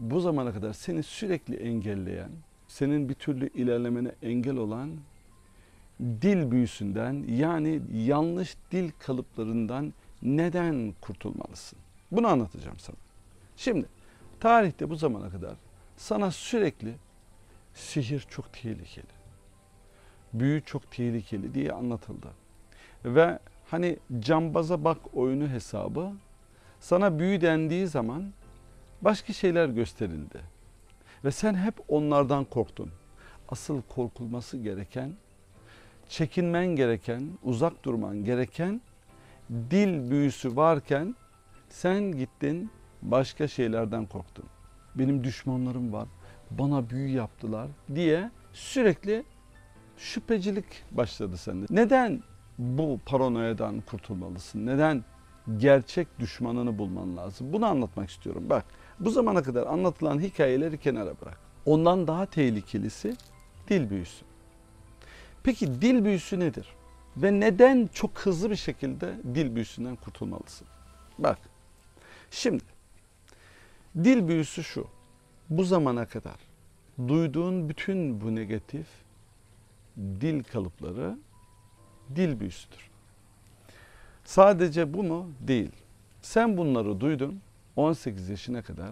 bu zamana kadar seni sürekli engelleyen, senin bir türlü ilerlemene engel olan dil büyüsünden, yani yanlış dil kalıplarından neden kurtulmalısın? Bunu anlatacağım sana. Şimdi tarihte bu zamana kadar sana sürekli sihir çok tehlikeli, büyü çok tehlikeli diye anlatıldı. Ve hani cambaza bak oyunu hesabı, sana büyü dendiği zaman başka şeyler gösterildi. Ve sen hep onlardan korktun. Asıl korkulması gereken, çekinmen gereken, uzak durman gereken dil büyüsü varken sen gittin başka şeylerden korktun. Benim düşmanlarım var, bana büyü yaptılar diye sürekli şüphecilik başladı sende. Neden bu paranoyadan kurtulmalısın? Neden gerçek düşmanını bulman lazım? Bunu anlatmak istiyorum. Bak, bu zamana kadar anlatılan hikayeleri kenara bırak. Ondan daha tehlikelisi dil büyüsü. Peki dil büyüsü nedir? Ve neden çok hızlı bir şekilde dil büyüsünden kurtulmalısın? Bak, şimdi dil büyüsü şu. Bu zamana kadar duyduğun bütün bu negatif dil kalıpları dil büyüsüdür. Sadece bu mu? Değil. Sen bunları duydun, 18 yaşına kadar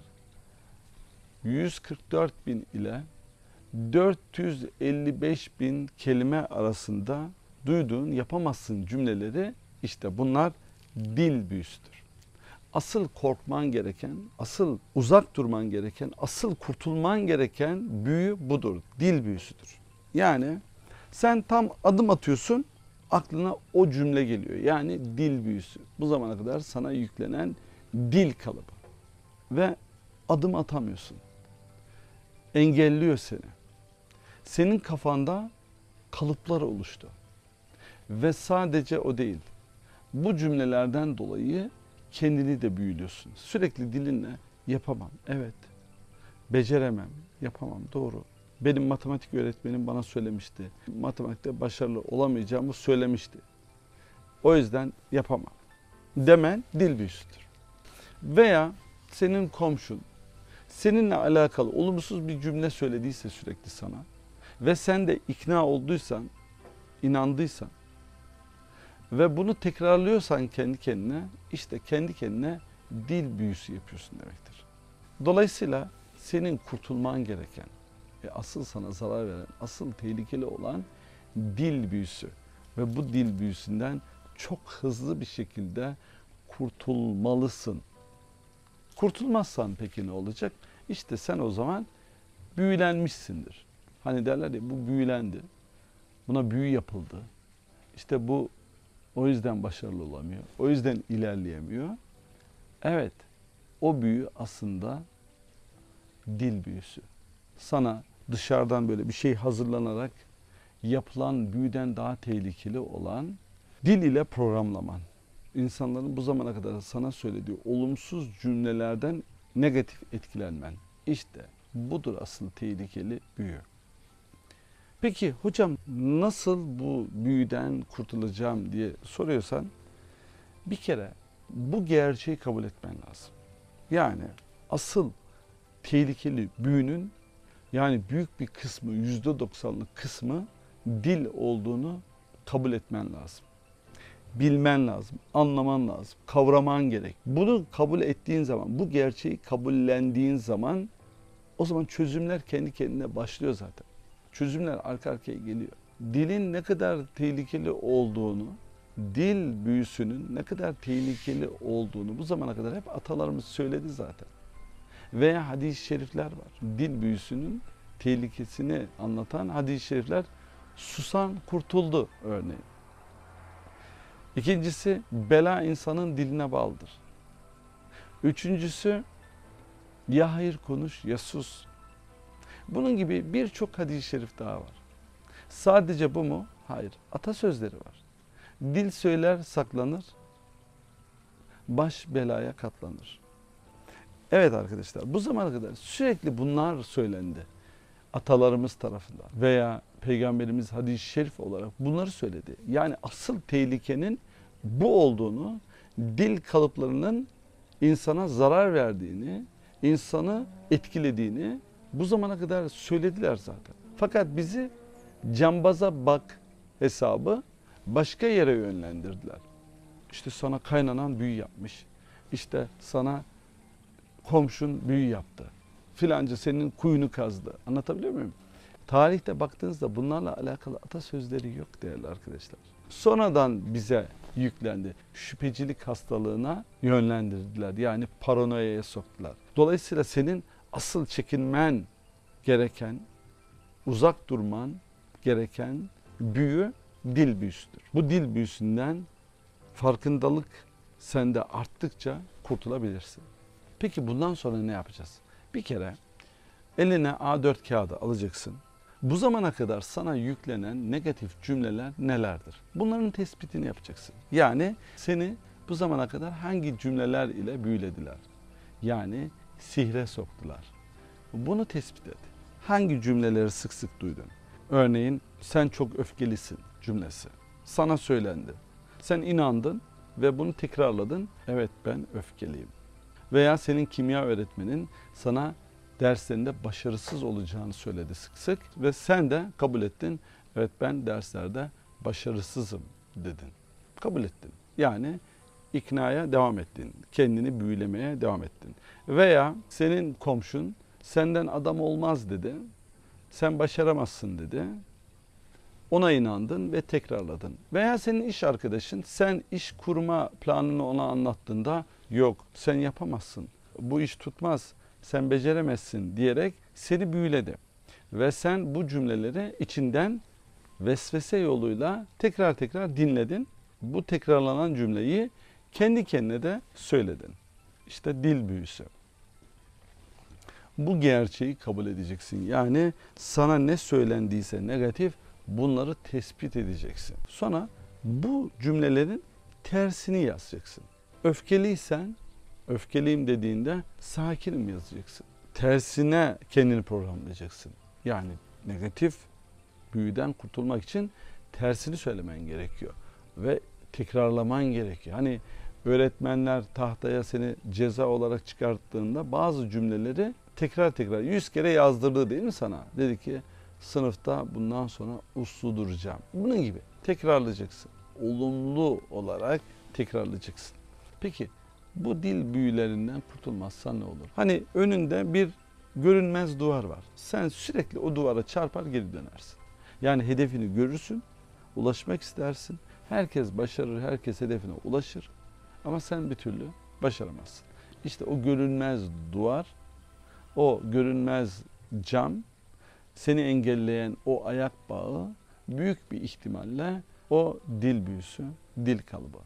144.000 ile 455.000 kelime arasında duyduğun yapamazsın cümleleri, işte bunlar dil büyüsüdür. Asıl korkman gereken, asıl uzak durman gereken, asıl kurtulman gereken büyü budur. Dil büyüsüdür. Yani sen tam adım atıyorsun, aklına o cümle geliyor. Yani dil büyüsü. Bu zamana kadar sana yüklenen dil kalıbı. Ve adım atamıyorsun. Engelliyor seni. Senin kafanda kalıplar oluştu. Ve sadece o değil. Bu cümlelerden dolayı kendini de büyülüyorsun. Sürekli dilinle yapamam, evet, beceremem, yapamam, doğru. Benim matematik öğretmenim bana söylemişti. Matematikte başarılı olamayacağımı söylemişti. O yüzden yapamam demen dil büyüsüdür. Veya senin komşun seninle alakalı olumsuz bir cümle söylediyse sürekli sana ve sen de ikna olduysan, inandıysan ve bunu tekrarlıyorsan kendi kendine, işte kendi kendine dil büyüsü yapıyorsun demektir. Dolayısıyla senin kurtulman gereken ve asıl sana zarar veren, asıl tehlikeli olan dil büyüsü. Ve bu dil büyüsünden çok hızlı bir şekilde kurtulmalısın. Kurtulmazsan peki ne olacak? İşte sen o zaman büyülenmişsindir. Hani derler ya, bu büyülendi, buna büyü yapıldı. İşte bu o yüzden başarılı olamıyor, o yüzden ilerleyemiyor. Evet, o büyü aslında dil büyüsü. Sana dışarıdan böyle bir şey hazırlanarak yapılan büyüden daha tehlikeli olan dil ile programlaman. İnsanların bu zamana kadar sana söylediği olumsuz cümlelerden negatif etkilenmen. İşte budur asıl tehlikeli büyü. Peki hocam, nasıl bu büyüden kurtulacağım diye soruyorsan, bir kere bu gerçeği kabul etmen lazım. Yani asıl tehlikeli büyünün, yani büyük bir kısmı, %90'lık kısmı dil olduğunu kabul etmen lazım. Bilmen lazım, anlaman lazım, kavraman gerek. Bunu kabul ettiğin zaman, bu gerçeği kabullendiğin zaman, o zaman çözümler kendi kendine başlıyor zaten. Çözümler arka arkaya geliyor. Dilin ne kadar tehlikeli olduğunu, dil büyüsünün ne kadar tehlikeli olduğunu bu zamana kadar hep atalarımız söyledi zaten. Veya hadis-i şerifler var. Dil büyüsünün tehlikesini anlatan hadis-i şerifler, susan kurtuldu örneğin. İkincisi, bela insanın diline bağlıdır. Üçüncüsü, ya hayır konuş ya sus. Bunun gibi birçok hadis-i şerif daha var. Sadece bu mu? Hayır. Atasözleri var. Dil söyler saklanır, baş belaya katlanır. Evet arkadaşlar, bu zamana kadar sürekli bunlar söylendi. Atalarımız tarafından veya Peygamberimiz hadis-i şerif olarak bunları söyledi. Yani asıl tehlikenin bu olduğunu, dil kalıplarının insana zarar verdiğini, insanı etkilediğini bu zamana kadar söylediler zaten. Fakat bizi cambaza bak hesabı başka yere yönlendirdiler. İşte sana kaynanan büyü yapmış. İşte sana komşun büyü yaptı. Filanca senin kuyunu kazdı. Anlatabiliyor muyum? Tarihte baktığınızda bunlarla alakalı atasözleri yok değerli arkadaşlar. Sonradan bize yüklendi. Şüphecilik hastalığına yönlendirdiler. Yani paranoyaya soktular. Dolayısıyla senin asıl çekinmen gereken, uzak durman gereken büyü dil büyüsüdür. Bu dil büyüsünden farkındalık sende arttıkça kurtulabilirsin. Peki bundan sonra ne yapacağız? Bir kere eline A4 kağıdı alacaksın. Bu zamana kadar sana yüklenen negatif cümleler nelerdir? Bunların tespitini yapacaksın. Yani seni bu zamana kadar hangi cümleler ile büyülediler? Yani sihre soktular. Bunu tespit et. Hangi cümleleri sık sık duydun? Örneğin sen çok öfkelisin cümlesi. Sana söylendi. Sen inandın ve bunu tekrarladın. Evet, ben öfkeliyim. Veya senin kimya öğretmenin sana derslerinde başarısız olacağını söyledi sık sık ve sen de kabul ettin. Evet, ben derslerde başarısızım dedin. Kabul ettin. Yani iknaya devam ettin. Kendini büyülemeye devam ettin. Veya senin komşun senden adam olmaz dedi. Sen başaramazsın dedi. Ona inandın ve tekrarladın. Veya senin iş arkadaşın sen iş kurma planını ona anlattığında yok sen yapamazsın, bu iş tutmaz, sen beceremezsin diyerek seni büyüledi. Ve sen bu cümleleri içinden vesvese yoluyla tekrar tekrar dinledin. Bu tekrarlanan cümleyi kendi kendine de söyledin. İşte dil büyüsü. Bu gerçeği kabul edeceksin. Yani sana ne söylendiyse negatif bunları tespit edeceksin. Sonra bu cümlelerin tersini yazacaksın. Öfkeliysen, öfkeliyim dediğinde sakinim yazacaksın. Tersine kendini programlayacaksın. Yani negatif büyüden kurtulmak için tersini söylemen gerekiyor. Ve tekrarlaman gerekiyor. Hani öğretmenler tahtaya seni ceza olarak çıkarttığında bazı cümleleri tekrar 100 kere yazdırdı değil mi sana? Dedi ki sınıfta bundan sonra uslu duracağım. Bunun gibi tekrarlayacaksın. Olumlu olarak tekrarlayacaksın. Peki bu dil büyülerinden kurtulmazsan ne olur? Hani önünde bir görünmez duvar var. Sen sürekli o duvara çarpar geri dönersin. Yani hedefini görürsün, ulaşmak istersin. Herkes başarır, herkes hedefine ulaşır. Ama sen bir türlü başaramazsın. İşte o görünmez duvar, o görünmez cam, seni engelleyen o ayak bağı büyük bir ihtimalle o dil büyüsü, dil kalıbı.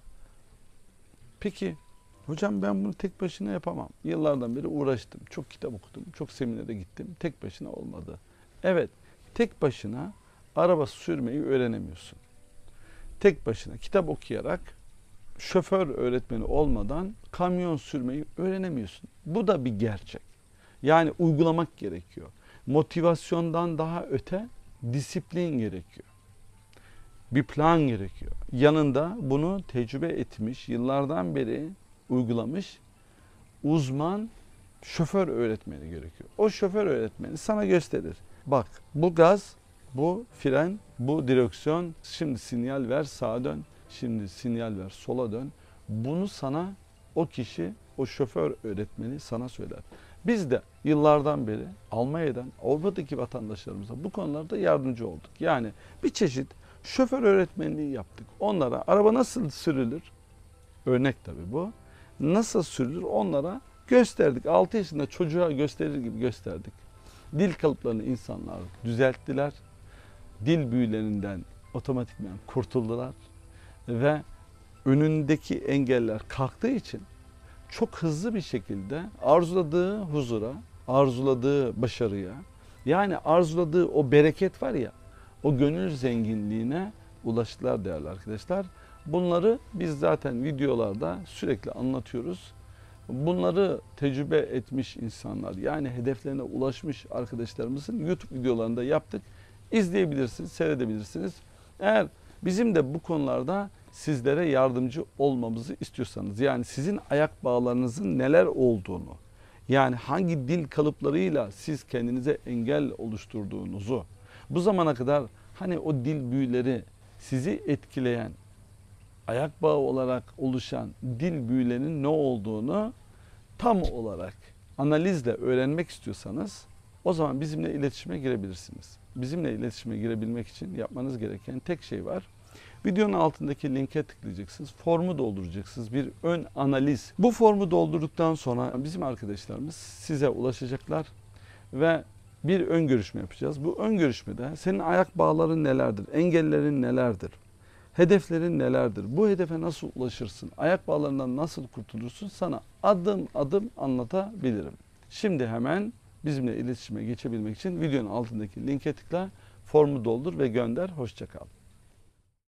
Peki hocam ben bunu tek başına yapamam. Yıllardan beri uğraştım. Çok kitap okudum. Çok seminere gittim. Tek başına olmadı. Evet, tek başına araba sürmeyi öğrenemiyorsun. Tek başına kitap okuyarak şoför öğretmeni olmadan kamyon sürmeyi öğrenemiyorsun. Bu da bir gerçek. Yani uygulamak gerekiyor. Motivasyondan daha öte disiplin gerekiyor. Bir plan gerekiyor. Yanında bunu tecrübe etmiş, yıllardan beri uygulamış uzman şoför öğretmeni gerekiyor. O şoför öğretmeni sana gösterir. Bak bu gaz, bu fren, bu direksiyon, şimdi sinyal ver sağa dön, şimdi sinyal ver sola dön. Bunu sana o kişi, o şoför öğretmeni sana söyler. Biz de yıllardan beri Almanya'dan Avrupa'daki vatandaşlarımıza bu konularda yardımcı olduk. Yani bir çeşit şoför öğretmenliği yaptık. Onlara araba nasıl sürülür? Örnek tabii bu. Nasıl sürülür onlara gösterdik. 6 yaşında çocuğa gösterir gibi gösterdik. Dil kalıplarını insanlar düzelttiler. Dil büyülerinden otomatikman kurtuldular. Ve önündeki engeller kalktığı için çok hızlı bir şekilde arzuladığı huzura, arzuladığı başarıya, yani arzuladığı o bereket var ya, o gönül zenginliğine ulaştılar değerli arkadaşlar. Bunları biz zaten videolarda sürekli anlatıyoruz. Bunları tecrübe etmiş insanlar, yani hedeflerine ulaşmış arkadaşlarımızın YouTube videolarında yaptık. İzleyebilirsiniz, seyredebilirsiniz. Eğer bizim de bu konularda sizlere yardımcı olmamızı istiyorsanız, yani sizin ayak bağlarınızın neler olduğunu, Yani hangi dil kalıplarıyla siz kendinize engel oluşturduğunuzu, bu zamana kadar hani o dil büyüleri sizi etkileyen, ayak bağı olarak oluşan dil büyülerinin ne olduğunu tam olarak analizle öğrenmek istiyorsanız o zaman bizimle iletişime girebilirsiniz. Bizimle iletişime girebilmek için yapmanız gereken tek şey var. Videonun altındaki linke tıklayacaksınız. Formu dolduracaksınız. Bir ön analiz. Bu formu doldurduktan sonra bizim arkadaşlarımız size ulaşacaklar ve bir ön görüşme yapacağız. Bu ön görüşmede senin ayak bağların nelerdir? Engellerin nelerdir? Hedeflerin nelerdir? Bu hedefe nasıl ulaşırsın? Ayak bağlarından nasıl kurtulursun? Sana adım adım anlatabilirim. Şimdi hemen bizimle iletişime geçebilmek için videonun altındaki linke tıkla, formu doldur ve gönder. Hoşça kal.